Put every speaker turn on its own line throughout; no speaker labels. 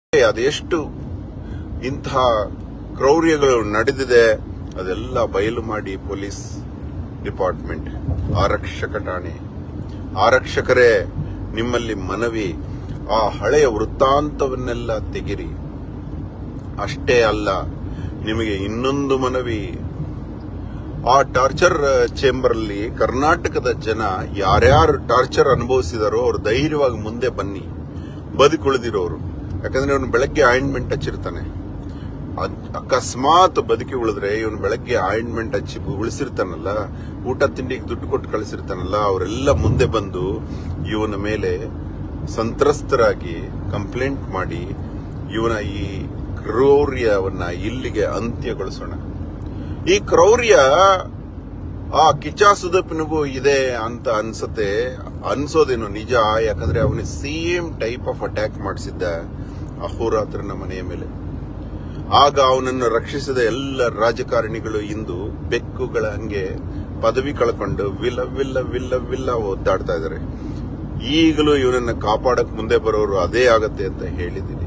ಅದೆಷ್ಟು ಇಂಥ ಕ್ರೌರ್ಯಗಳು ನಡೆದಿದೆ ಅದೆಲ್ಲ ಬಯಲು ಮಾಡಿ ಪೊಲೀಸ್ ಡಿಪಾರ್ಟ್ಮೆಂಟ್, ಆರಕ್ಷಕ ಠಾಣೆ, ಆರಕ್ಷಕರೇ ನಿಮ್ಮಲ್ಲಿ ಮನವಿ, ಆ ಹಳೆಯ ವೃತ್ತಾಂತವನ್ನೆಲ್ಲ ತೆಗಿರಿ. ಅಷ್ಟೇ ಅಲ್ಲ, ನಿಮಗೆ ಇನ್ನೊಂದು ಮನವಿ, ಆ ಟಾರ್ಚರ್ ಚೇಂಬರ್ ಅಲ್ಲಿ ಕರ್ನಾಟಕದ ಜನ ಯಾರ್ಯಾರು ಟಾರ್ಚರ್ ಅನುಭವಿಸಿದಾರೋ ಅವ್ರು ಧೈರ್ಯವಾಗಿ ಮುಂದೆ ಬನ್ನಿ, ಬದುಕುಳಿದಿರೋರು. ಯಾಕಂದ್ರೆ ಇವನು ಬೆಳಗ್ಗೆ ಆಯಿಂಟ್ಮೆಂಟ್ ಹಚ್ಚಿರ್ತಾನೆ, ಅಕಸ್ಮಾತ್ ಬದುಕಿ ಉಳಿದ್ರೆ ಇವನು ಬೆಳಗ್ಗೆ ಆಯಿಂಟ್ಮೆಂಟ್ ಹಚ್ಚಿ ಉಳಿಸಿರ್ತಾನಲ್ಲ, ಊಟ ತಿಂಡಿಗೆ ದುಡ್ಡು ಕೊಟ್ಟು ಕಳಿಸಿರ್ತಾನಲ್ಲ, ಅವರೆಲ್ಲ ಮುಂದೆ ಬಂದು ಇವನ ಮೇಲೆ ಸಂತ್ರಸ್ತರಾಗಿ ಕಂಪ್ಲೇಂಟ್ ಮಾಡಿ ಇವನ ಈ ಕ್ರೌರ್ಯವನ್ನ ಇಲ್ಲಿಗೆ ಅಂತ್ಯಗೊಳಿಸೋಣ. ಈ ಕ್ರೌರ್ಯ ಆ ಕಿಚ್ಚ ಸುದೀಪ್ನಿಗೂ ಇದೆ ಅಂತ ಅನ್ಸೋದೇನೋ ನಿಜ. ಯಾಕಂದ್ರೆ ಅವನಿಗೆ ಸೇಮ್ ಟೈಪ್ ಆಫ್ ಅಟ್ಯಾಕ್ ಮಾಡಿಸಿದ್ದ ಅಹೋರಾತ್ರನ ಮನೆಯ ಮೇಲೆ. ಆಗ ಅವನನ್ನು ರಕ್ಷಿಸಿದ ಎಲ್ಲ ರಾಜಕಾರಣಿಗಳು ಇಂದು ಬೆಕ್ಕುಗಳ ಹಂಗೆ ಪದವಿ ಕಳ್ಕೊಂಡು ವಿಲ್ಲ ವಿಲ್ಲ ವಿಲ್ಲ ವಿಲ್ಲ ಒದ್ದಾಡ್ತಾ ಇದ್ದಾರೆ. ಈಗಲೂ ಇವನನ್ನ ಕಾಪಾಡಕ್ ಮುಂದೆ ಬರೋರು ಅದೇ ಆಗತ್ತೆ ಅಂತ ಹೇಳಿದ್ದೀನಿ.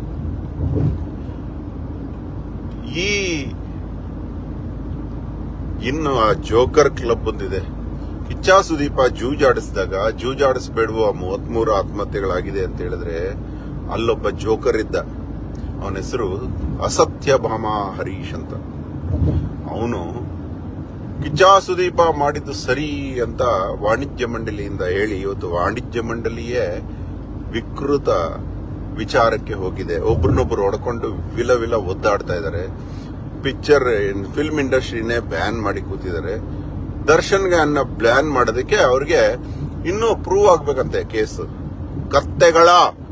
ಇನ್ನು ಆ ಜೋಕರ್ ಕ್ಲಬ್ ಬಂದಿದೆ. ಕಿಚ್ಚ ಸುದೀಪ ಜೂಜಾಡಿಸಬೇಡುವ 33 ಆತ್ಮಹತ್ಯೆಗಳಾಗಿದೆ ಅಂತ ಹೇಳಿದ್ರೆ ಅಲ್ಲೊಬ್ಬ ಜೋಕರ್ ಇದ್ದ, ಅವನ ಹೆಸರು ಅಸತ್ಯಭಾಮ ಹರೀಶ್ ಅಂತ. ಅವನು ಕಿಚ್ಚ ಸುದೀಪ ಮಾಡಿದ್ದು ಸರಿ ಅಂತ ವಾಣಿಜ್ಯ ಮಂಡಳಿಯಿಂದ ಹೇಳಿ ಇವತ್ತು ವಾಣಿಜ್ಯ ಮಂಡಳಿಯೇ ವಿಕೃತ ವಿಚಾರಕ್ಕೆ ಹೋಗಿದೆ. ಒಬ್ರನ್ನೊಬ್ರು ಹೊಡ್ಕೊಂಡು ವಿಲ ವಿಲ ಒದ್ದಾಡ್ತಾ ಇದ್ದಾರೆ. ಫಿಲ್ಮ್ ಇಂಡಸ್ಟ್ರಿನೇ ಬ್ಯಾನ್ ಮಾಡಿ ಕೂತಿದ್ದಾರೆ. ದರ್ಶನ್ಗೆ ಅನ್ನ ಬ್ಯಾನ್ ಮಾಡೋದಕ್ಕೆ ಅವ್ರಿಗೆ ಇನ್ನೂ ಪ್ರೂವ್ ಆಗ್ಬೇಕಂತೆ ಕೇಸ್. ಕತ್ತೆಗಳ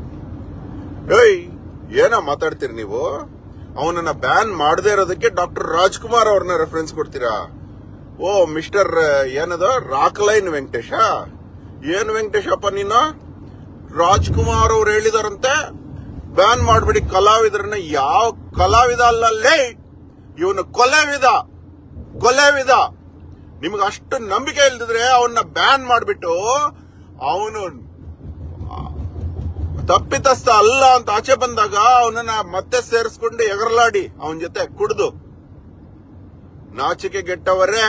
ಏನ ಮಾತಾಡ್ತೀರಿ ನೀವು? ಅವನನ್ನ ಬ್ಯಾನ್ ಮಾಡದೇ ಇರೋದಕ್ಕೆ ಡಾಕ್ಟರ್ ರಾಜ್ಕುಮಾರ್ ಅವ್ರನ್ನ ರೆಫರೆನ್ಸ್ ಕೊಡ್ತೀರಾ? ಓ ಮಿಸ್ಟರ್ ಏನದ ರಾಕ್ಲೈನ್ ವೆಂಕಟೇಶ, ಏನ್ ವೆಂಕಟೇಶಪ್ಪ ನೀನು? ರಾಜ್ಕುಮಾರ್ ಅವ್ರು ಹೇಳಿದಾರಂತೆ ಬ್ಯಾನ್ ಮಾಡ್ಬಿಡಿ ಕಲಾವಿದರನ್ನ. ಯಾವ ಕಲಾವಿದ ಅಲ್ಲಲ್ಲೇ, ಇವನು ಕೊಲೆವಿದ. ನಿಮ್ಗೆ ಅಷ್ಟು ನಂಬಿಕೆ ಇಲ್ದಿದ್ರೆ ಅವನ್ನ ಬ್ಯಾನ್ ಮಾಡ್ಬಿಟ್ಟು ಅವನು ತಪ್ಪಿತಸ್ಥ ಅಲ್ಲ ಅಂತ ಆಚೆ ಬಂದಾಗ ಅವನನ್ನ ಮತ್ತೆ ಸೇರಿಸ್ಕೊಂಡು ಎಗರಲಾಡಿ ಅವನ ಜೊತೆ ಕುಡಿದು ನಾಚಿಕೆ ಗೆಟ್ಟವರೇ.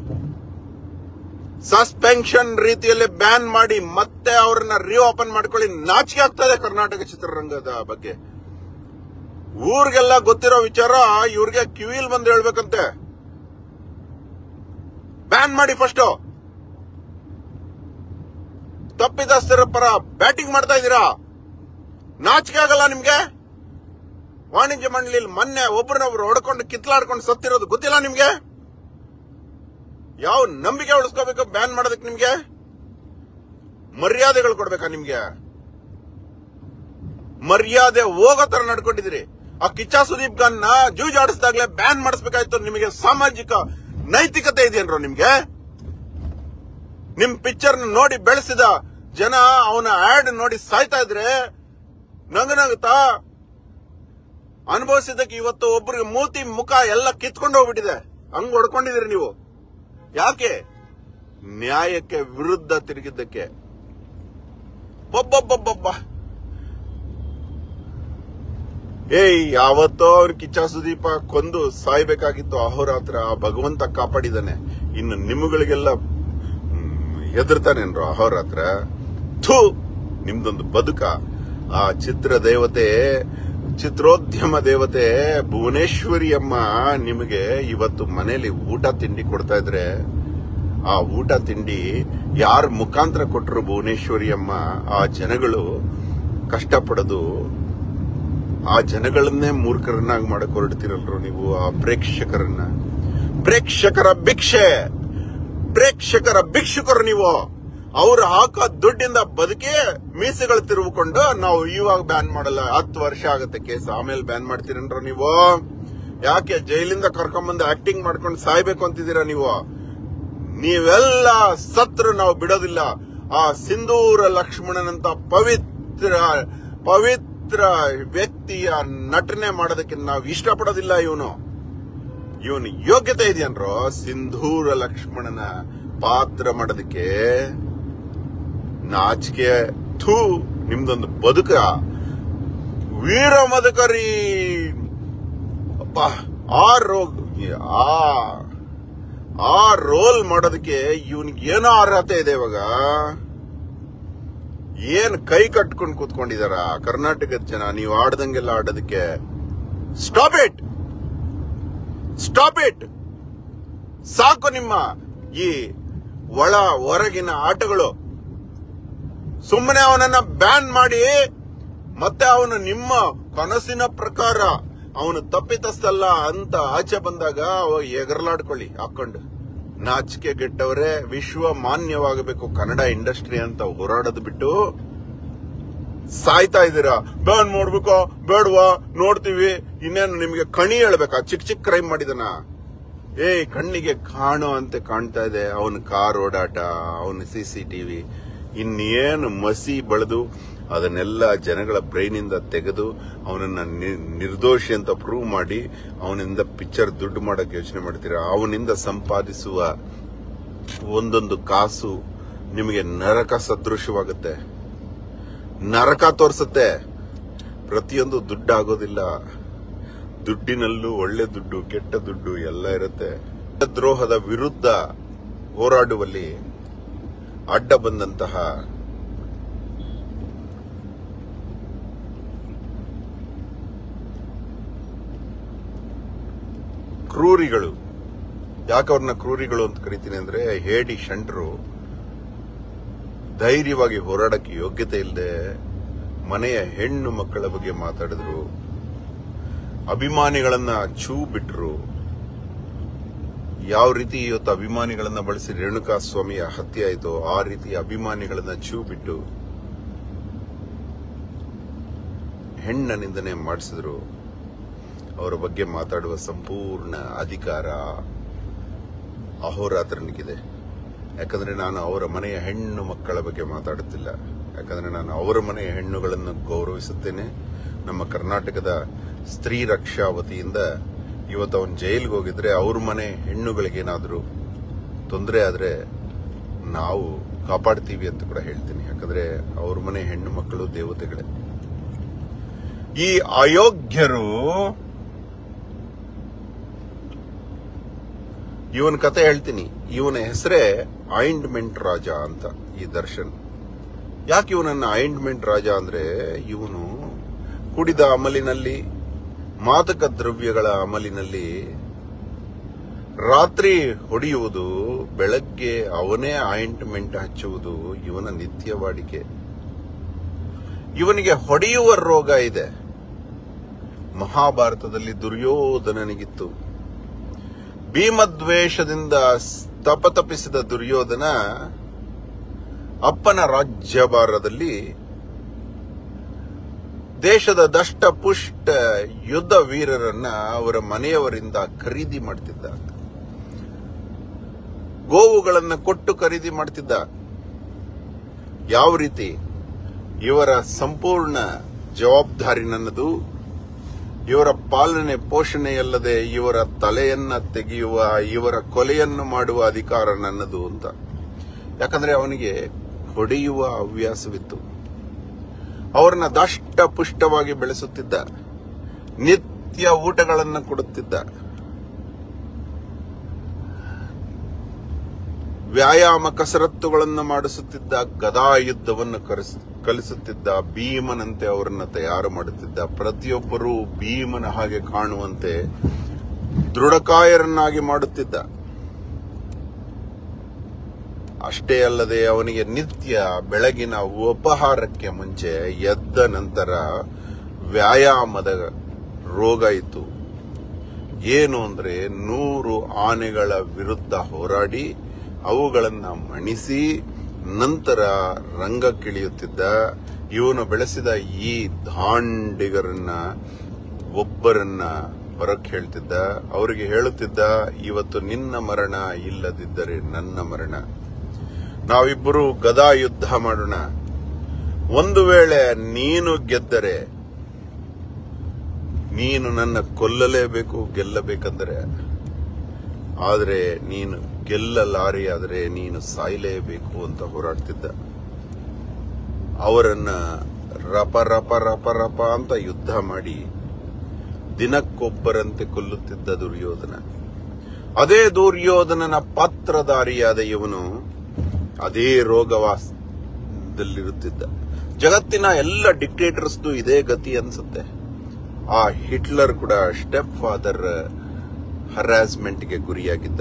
ಸಸ್ಪೆನ್ಷನ್ ರೀತಿಯಲ್ಲಿ ಬ್ಯಾನ್ ಮಾಡಿ ಮತ್ತೆ ಅವರನ್ನ ರಿಓಪನ್ ಮಾಡ್ಕೊಳ್ಳಿ. ನಾಚಿಕೆ ಆಗ್ತದೆ ಕರ್ನಾಟಕ ಚಿತ್ರರಂಗದ ಬಗ್ಗೆ. ಊರಿಗೆಲ್ಲ ಗೊತ್ತಿರೋ ವಿಚಾರ ಇವ್ರಿಗೆ ಕಿವಿಲ್ ಬಂದು ಹೇಳ್ಬೇಕಂತೆ. ಬ್ಯಾನ್ ಮಾಡಿ ಫಸ್ಟ್. ತಪ್ಪಿತಸ್ಥರ ಪರ ಬ್ಯಾಟಿಂಗ್ ಮಾಡ್ತಾ ಇದ್ದೀರಾ, ನಾಚಿಕೆ ಆಗಲ್ಲ ನಿಮ್ಗೆ? ವಾಣಿಜ್ಯ ಮಂಡಳಿಯಲ್ಲಿ ಮೊನ್ನೆ ಒಬ್ರನ್ನೊಬ್ರು ಹೊಡ್ಕೊಂಡು ಕಿತ್ಲಾಡ್ಕೊಂಡು ಸತ್ತಿರೋದು ಗೊತ್ತಿಲ್ಲ ನಿಮ್ಗೆ? ಯಾವ ನಂಬಿಕೆ ಉಳಿಸ್ಕೋಬೇಕು ಬ್ಯಾನ್ ಮಾಡೋದಕ್ಕೆ? ನಿಮ್ಗೆ ಮರ್ಯಾದೆಗಳು ಕೊಡ್ಬೇಕಾ? ನಿಮ್ಗೆ ಮರ್ಯಾದೆ ಹೋಗೋ ತರ ನಡ್ಕೊಂಡಿದ್ದೀರಿ. ಆ ಕಿಚ್ಚ ಸುದೀಪ್ ಗನ್ನ ಜೂಜಾಡಿಸಿದಾಗ್ಲೇ ಬ್ಯಾನ್ ಮಾಡಿಸ್ಬೇಕಾಯ್ತು. ನಿಮಗೆ ಸಾಮಾಜಿಕ ನೈತಿಕತೆ ಇದೆಯನ್ರೋ ನಿಮ್ಗೆ? ನಿಮ್ ಪಿಕ್ಚರ್ ನೋಡಿ ಬೆಳೆಸಿದ ಜನ ಅವನ ಆಡ್ ನೋಡಿ ಸಾಯ್ತಾ ಇದ್ರೆ ನಗನಗುತ್ತಾ ಅನುಭವಿಸಿದಕ್ಕೆ ಇವತ್ತು ಒಬ್ಬರಿಗೆ ಮೂತಿ ಮುಖ ಎಲ್ಲ ಕಿತ್ಕೊಂಡು ಹೋಗ್ಬಿಟ್ಟಿದೆ. ಹಂಗ್ ಹೊಡ್ಕೊಂಡಿದ್ದೀರಿ ನೀವು. ಯಾಕೆ? ನ್ಯಾಯಕ್ಕೆ ವಿರುದ್ಧ ತಿರುಗಿದ್ದಕ್ಕೆ. ಒಬ್ಬೊಬ್ಬೊಬ್ಬೊಬ್ಬ ಯಾವತ್ತೋ ಅವ್ರು ಕಿಚ್ಚ ಸುದೀಪ ಕೊಂದು ಸಾಯ್ಬೇಕಾಗಿತ್ತು ಅಹೋರಾತ್ರ. ಭಗವಂತ ಕಾಪಾಡಿದಾನೆ. ಇನ್ನು ನಿಮ್ಮಗಳಿಗೆಲ್ಲ ಹೆದರ್ತಾನೇನ್ರು ಅಹೋರಾತ್ರ? ನಿಮ್ದೊಂದು ಬದುಕ. ಆ ಚಿತ್ರೋದ್ಯಮ ದೇವತೆ ಭುವನೇಶ್ವರಿ ಅಮ್ಮ ನಿಮಗೆ ಇವತ್ತು ಮನೇಲಿ ಊಟ ತಿಂಡಿ ಕೊಡ್ತಾ ಇದ್ರೆ, ಆ ಊಟ ತಿಂಡಿ ಯಾರ ಮುಖಾಂತರ ಕೊಟ್ಟರು ಭುವನೇಶ್ವರಿ ಅಮ್ಮ? ಆ ಜನಗಳು ಕಷ್ಟಪಡೋದು, ಆ ಜನಗಳನ್ನೇ ಮೂರ್ಖರನ್ನಾಗಿ ಮಾಡಕ್ ಹೊರಡ್ತಿರಲ್ರು ನೀವು. ಆ ಪ್ರೇಕ್ಷಕರ ಭಿಕ್ಷುಕರು ನೀವು. ಅವ್ರು ಹಾಕೋ ದುಡ್ಡಿಂದ ಬದುಕಿ ಮೀಸೆಗಳು ತಿರುಗಿಕೊಂಡು ನಾವು ಇವಾಗ ಬ್ಯಾನ್ ಮಾಡಲ್ಲ, 10 ವರ್ಷ ಆಗತ್ತೆ ಕೇಸ್, ಆಮೇಲೆ ಬ್ಯಾನ್ ಮಾಡ್ತೀರನ್ರ ನೀವು? ಯಾಕೆ ಜೈಲಿಂದ ಕರ್ಕೊಂಡ್ಬಂದು ಆಕ್ಟಿಂಗ್ ಮಾಡ್ಕೊಂಡು ಸಾಯ್ಬೇಕು ಅಂತಿದ್ದೀರಾ ನೀವು? ನೀವೆಲ್ಲ ಸತ್ರು ನಾವು ಬಿಡೋದಿಲ್ಲ. ಆ ಸಿಂಧೂರ ಲಕ್ಷ್ಮಣನಂತ ಪವಿತ್ರ ವ್ಯಕ್ತಿಯ ನಟನೆ ಮಾಡೋದಕ್ಕೆ ನಾವು ಇಷ್ಟಪಡೋದಿಲ್ಲ. ಇವನು ಯೋಗ್ಯತೆ ಇದೆಯನ್ರೋ ಸಿಂಧೂರ ಲಕ್ಷ್ಮಣನ ಪಾತ್ರ ಮಾಡೋದಕ್ಕೆ? ನಾಚಿಕೆ. ನಿಮ್ದೊಂದು ಬದುಕ. ವೀರ ಮದಕರಿ ಅಪ್ಪ ಆ ರೋಲ್ ಮಾಡೋದಕ್ಕೆ ಇವನಿಗೆ ಏನೋ ಅರ್ಹತೆ ಇದೆ ಇವಾಗ. ಏನ್ ಕೈ ಕಟ್ಕೊಂಡು ಕೂತ್ಕೊಂಡಿದಾರ ಕರ್ನಾಟಕದ ಜನ ನೀವು ಆಡ್ದಂಗೆಲ್ಲ ಆಡೋದಕ್ಕೆ. Stop it. ಸಾಕು ನಿಮ್ಮ ಈ ಹೊರಗಿನ ಆಟಗಳು. ಸುಮ್ಮನೆ ಅವನನ್ನ ಬ್ಯಾನ್ ಮಾಡಿ ಮತ್ತೆ ಅವನು ನಿಮ್ಮ ಕನಸಿನ ಪ್ರಕಾರ ಅವನು ತಪ್ಪಿತಸ್ಥಲ್ಲ ಅಂತ ಆಚೆ ಬಂದಾಗ ಎಗರ್ಲಾಡ್ಕೊಳ್ಳಿ ಹಾಕೊಂಡು. ನಾಚಿಕೆ ಗೆಟ್ಟವರೇ, ವಿಶ್ವ ಮಾನ್ಯವಾಗಬೇಕು ಕನ್ನಡ ಇಂಡಸ್ಟ್ರಿ ಅಂತ ಹೋರಾಡೋದು ಬಿಟ್ಟು ಸಾಯ್ತಾ ಇದ್ದೀರಾ. ಬ್ಯಾನ್ ಮಾಡ್ಬೇಕೋ ಬೇಡವಾ ನೋಡ್ತೀವಿ. ಇನ್ನೇನು ನಿಮ್ಗೆ ಕಣಿ ಹೇಳ್ಬೇಕಾ? ಚಿಕ್ಕ ಕ್ರೈಮ್ ಮಾಡಿದನ ಕಣ್ಣಿಗೆ ಕಾಣೋ ಅಂತೆ ಕಾಣ್ತಾ ಇದೆ. ಅವನ ಕಾರ್ ಓಡಾಟ, ಅವನ CCTV, ಇನ್ನೇನು ಮಸಿ ಬೆಳೆದು ಅದನ್ನೆಲ್ಲ ಜನಗಳ ಬ್ರೈನ್ ಇಂದ ತೆಗೆದು ಅವನನ್ನ ನಿರ್ದೋಷಿ ಅಂತ ಪ್ರೂವ್ ಮಾಡಿ ಅವನಿಂದ ಪಿಕ್ಚರ್ ದುಡ್ಡು ಮಾಡಕ್ಕೆ ಯೋಚನೆ ಮಾಡ್ತೀರಾ. ಅವನಿಂದ ಸಂಪಾದಿಸುವ ಒಂದೊಂದು ಕಾಸು ನಿಮಗೆ ನರಕ ಸದೃಶವಾಗುತ್ತೆ, ನರಕ ತೋರಿಸುತ್ತೆ. ಪ್ರತಿಯೊಂದು ದುಡ್ಡು ಆಗೋದಿಲ್ಲ. ದುಡ್ಡಿನಲ್ಲೂ ಒಳ್ಳೆ ದುಡ್ಡು, ಕೆಟ್ಟ ದುಡ್ಡು ಎಲ್ಲ ಇರುತ್ತೆ. ದ್ರೋಹದ ವಿರುದ್ಧ ಹೋರಾಡುವಲ್ಲಿ ಅಡ್ಡ ಬಂದಂತಹ ಕ್ರೂರಿಗಳು, ಯಾಕೆ ಅವ್ರನ್ನ ಕ್ರೂರಿಗಳು ಅಂತ ಕರಿತೀನಿ ಅಂದ್ರೆ, ಹೇಡಿ ಶಂಟ್ರು ಧೈರ್ಯವಾಗಿ ಹೋರಾಡಕ್ಕೆ ಯೋಗ್ಯತೆ ಇಲ್ಲದೆ ಮನೆಯ ಹೆಣ್ಣು ಮಕ್ಕಳ ಬಗ್ಗೆ ಮಾತಾಡಿದ್ರು, ಅಭಿಮಾನಿಗಳನ್ನ ಛೂ ಬಿಟ್ರು. ಯಾವ ರೀತಿ ಇವತ್ತು ಅಭಿಮಾನಿಗಳನ್ನ ಬಳಸಿ ರೇಣುಕಾ ಸ್ವಾಮಿಯ ಹತ್ಯೆ ಆಯಿತು, ಆ ರೀತಿ ಅಭಿಮಾನಿಗಳನ್ನ ಛೂ ಬಿಟ್ಟು ಹೆಣ್ಣ ನಿಂದನೆ ಮಾಡಿಸಿದ್ರು. ಅವರ ಬಗ್ಗೆ ಮಾತಾಡುವ ಸಂಪೂರ್ಣ ಅಧಿಕಾರ ಅಹೋರಾತ್ರನಿಗಿದೆ. ಯಾಕಂದ್ರೆ ನಾನು ಅವರ ಮನೆಯ ಹೆಣ್ಣು ಮಕ್ಕಳ ಬಗ್ಗೆ ಮಾತಾಡುತ್ತಿಲ್ಲ. ಯಾಕಂದ್ರೆ ನಾನು ಅವರ ಮನೆಯ ಹೆಣ್ಣುಗಳನ್ನು ಗೌರವಿಸುತ್ತೇನೆ. ನಮ್ಮ ಕರ್ನಾಟಕದ ಸ್ತ್ರೀ ರಕ್ಷಾ ವತಿಯಿಂದ ಇವತ್ತು ಅವನು ಜೈಲಿಗೆ ಹೋಗಿದ್ರೆ ಅವ್ರ ಮನೆ ಹೆಣ್ಣುಗಳಿಗೇನಾದ್ರೂ ತೊಂದರೆ ಆದ್ರೆ ನಾವು ಕಾಪಾಡ್ತೀವಿ ಅಂತ ಕೂಡ ಹೇಳ್ತೀನಿ. ಯಾಕಂದ್ರೆ ಅವ್ರ ಮನೆ ಹೆಣ್ಣು ಮಕ್ಕಳು ದೇವತೆಗಳೇ. ಈ ಅಯೋಗ್ಯರು ಇವನ ಕತೆ ಹೇಳ್ತೀನಿ. ಇವನ ಹೆಸರೇ ಆಯಿಂಟ್ಮೆಂಟ್ ರಾಜ ಅಂತ. ಈ ದರ್ಶನ್ ಯಾಕೆ ಇವನನ್ನ ಆಯಿಂಟ್ಮೆಂಟ್ ರಾಜ ಅಂದ್ರೆ, ಇವನು ಕುಡಿದ ಅಮಲಿನಲ್ಲಿ, ಮಾದಕ ದ್ರವ್ಯಗಳ ಅಮಲಿನಲ್ಲಿ ರಾತ್ರಿ ಹೊಡೆಯುವುದು, ಬೆಳಗ್ಗೆ ಅವನೇ ಆಯಿಂಟ್ಮೆಂಟ್ ಹಚ್ಚುವುದು ಇವನ ನಿತ್ಯ ವಾಡಿಕೆ. ಇವನಿಗೆ ಹೊಡೆಯುವ ರೋಗ ಇದೆ. ಮಹಾಭಾರತದಲ್ಲಿ ದುರ್ಯೋಧನನಿಗಿತ್ತು. ಭೀಮದ್ವೇಷದಿಂದ ತಪತಪಿಸಿದ ದುರ್ಯೋಧನ ಅಪ್ಪನ ರಾಜ್ಯಭಾರದಲ್ಲಿ ದೇಶದ ದಷ್ಟ ಪುಷ್ಟ ಯುದ್ಧ ವೀರರನ್ನ ಅವರ ಮನೆಯವರಿಂದ ಖರೀದಿ ಮಾಡ್ತಿದ್ದ. ಗೋವುಗಳನ್ನ ಕೊಟ್ಟು ಖರೀದಿ ಮಾಡ್ತಿದ್ದ. ಯಾವ ರೀತಿ? ಇವರ ಸಂಪೂರ್ಣ ಜವಾಬ್ದಾರಿ ನನ್ನದು, ಇವರ ಪಾಲನೆ ಪೋಷಣೆಯಲ್ಲದೆ ಇವರ ತಲೆಯನ್ನ ತೆಗೆಯುವ, ಇವರ ಕೊಲೆಯನ್ನು ಮಾಡುವ ಅಧಿಕಾರ ನನ್ನದು ಅಂತ. ಯಾಕಂದ್ರೆ ಅವನಿಗೆ ಹೊಡೆಯುವ ಹವ್ಯಾಸವಿತ್ತು. ಅವರನ್ನ ದಷ್ಟ ಪುಷ್ಟವಾಗಿ ಬೆಳೆಸುತ್ತಿದ್ದ, ನಿತ್ಯ ಊಟಗಳನ್ನು ಕೊಡುತ್ತಿದ್ದ, ವ್ಯಾಯಾಮ ಕಸರತ್ತುಗಳನ್ನು ಮಾಡಿಸುತ್ತಿದ್ದ, ಗದಾ ಯುದ್ಧವನ್ನು ಕಲಿಸುತ್ತಿದ್ದ, ಭೀಮನಂತೆ ಅವರನ್ನ ತಯಾರು ಮಾಡುತ್ತಿದ್ದ. ಪ್ರತಿಯೊಬ್ಬರೂ ಭೀಮನ ಹಾಗೆ ಕಾಣುವಂತೆ ದೃಢಕಾಯರನ್ನಾಗಿ ಮಾಡುತ್ತಿದ್ದ. ಅಷ್ಟೇ ಅಲ್ಲದೆ ಅವನಿಗೆ ನಿತ್ಯ ಬೆಳಗಿನ ಉಪಹಾರಕ್ಕೆ ಮುಂಚೆ ಎದ್ದ ನಂತರ ವ್ಯಾಯಾಮದ ರೋಗ ಇತ್ತು. ಏನು ಅಂದ್ರೆ 100 ಆನೆಗಳ ವಿರುದ್ಧ ಹೋರಾಡಿ ಅವುಗಳನ್ನ ಮಣಿಸಿ ನಂತರ ರಂಗಕ್ಕಿಳಿಯುತ್ತಿದ್ದ. ಇವನು ಬೆಳೆಸಿದ ಈ ದಾಂಡಿಗರನ್ನ ಒಬ್ಬರನ್ನ ಹೊರಕ್ಕೆ ಹೇಳ್ತಿದ್ದ. ಅವರಿಗೆ ಹೇಳುತ್ತಿದ್ದ, ಇವತ್ತು ನಿನ್ನ ಮರಣ, ಇಲ್ಲದಿದ್ದರೆ ನನ್ನ ಮರಣ. ನಾವಿಬ್ಬರು ಗದಾ ಯುದ್ಧ ಮಾಡೋಣ. ಒಂದು ವೇಳೆ ನೀನು ಗೆದ್ದರೆ ನೀನು ನನ್ನ ಕೊಲ್ಲಲೇಬೇಕು ಗೆಲ್ಲಬೇಕಂದರೆ. ಆದರೆ ನೀನು ಗೆಲ್ಲಲಾರಿಯಾದರೆ ನೀನು ಸಾಯಲೇಬೇಕು ಅಂತ ಹೋರಾಡ್ತಿದ್ದ. ಅವರನ್ನ ರಪ ರಪ ರಪ ರಪ ಅಂತ ಯುದ್ಧ ಮಾಡಿ ದಿನಕ್ಕೊಬ್ಬರಂತೆ ಕೊಲ್ಲುತ್ತಿದ್ದ ದುರ್ಯೋಧನ. ಅದೇ ದುರ್ಯೋಧನನ ಪಾತ್ರಧಾರಿಯಾದ ಇವನು ಅದೇ ರೋಗವಾಸದಲ್ಲಿರುತ್ತಿದ್ದ. ಜಗತ್ತಿನ ಎಲ್ಲ ಡಿಕ್ಟೇಟರ್ಸ್ದು ಇದೇ ಗತಿ ಅನ್ಸುತ್ತೆ. ಆ ಹಿಟ್ಲರ್ ಕೂಡ ಸ್ಟೆಪ್ ಫಾದರ್ ಹರಾಸ್ಮೆಂಟ್ಗೆ ಗುರಿಯಾಗಿದ್ದ.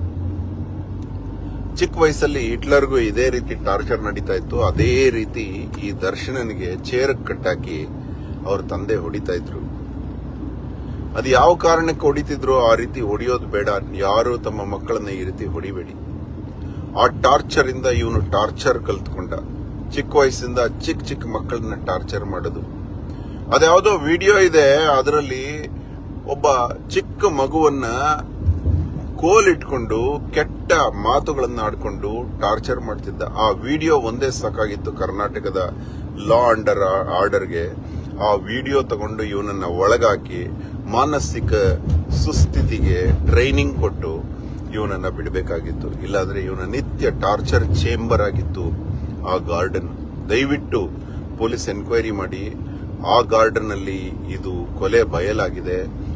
ಚಿಕ್ಕ ವಯಸ್ಸಲ್ಲಿ ಹಿಟ್ಲರ್ಗೂ ಇದೇ ರೀತಿ ಟಾರ್ಚರ್ ನಡೀತಾ ಇತ್ತು. ಅದೇ ರೀತಿ ಈ ದರ್ಶನನಿಗೆ ಚೇರಕ್ಕೆ ಕಟ್ಟಾಕಿ ಅವ್ರ ತಂದೆ ಹೊಡಿತಾ ಇದ್ರು. ಅದು ಯಾವ ಕಾರಣಕ್ಕೆ ಹೊಡಿತಿದ್ರು ಆ ರೀತಿ ಹೊಡಿಯೋದು ಬೇಡ. ಯಾರು ತಮ್ಮ ಮಕ್ಕಳನ್ನ ಈ ರೀತಿ ಹೊಡಿಬೇಡಿ. ಆ ಟಾರ್ಚರ್ ಇಂದ ಇವನು ಟಾರ್ಚರ್ ಕಲ್ತ್ಕೊಂಡ. ಚಿಕ್ಕ ವಯಸ್ಸಿಂದ ಚಿಕ್ಕ ಚಿಕ್ಕ ಮಕ್ಕಳನ್ನ ಟಾರ್ಚರ್ ಮಾಡೋದು. ಅದ್ಯಾವುದೋ ವಿಡಿಯೋ ಇದೆ, ಅದರಲ್ಲಿ ಒಬ್ಬ ಚಿಕ್ಕ ಮಗುವನ್ನ ಕೋಲಿಟ್ಕೊಂಡು ಕೆಟ್ಟ ಮಾತುಗಳನ್ನ ಆಡ್ಕೊಂಡು ಟಾರ್ಚರ್ ಮಾಡ್ತಿದ್ದ. ಆ ವಿಡಿಯೋ ಒಂದೇ ಸಾಕಾಗಿತ್ತು ಕರ್ನಾಟಕದ ಲಾ ಅಂಡರ್ ಆರ್ಡರ್ಗೆ. ಆ ವಿಡಿಯೋ ತಗೊಂಡು ಇವನನ್ನ ಒಳಗಾಕಿ ಮಾನಸಿಕ ಸುಸ್ಥಿತಿಗೆ ಟ್ರೈನಿಂಗ್ ಕೊಟ್ಟು ಇವನನ್ನ ಬಿಡಬೇಕಾಗಿತ್ತು. ಇಲ್ಲಾಂದ್ರೆ ಇವನ ನಿತ್ಯ ಟಾರ್ಚರ್ ಚೇಂಬರ್ ಆಗಿತ್ತು ಆ ಗಾರ್ಡನ್. ದಯವಿಟ್ಟು ಪೊಲೀಸ್ ಎನ್ಕ್ವೈರಿ ಮಾಡಿ. ಆ ಗಾರ್ಡನ್ ಅಲ್ಲಿ ಇದು ಕೊಲೆ ಬಯಲಾಗಿದೆ.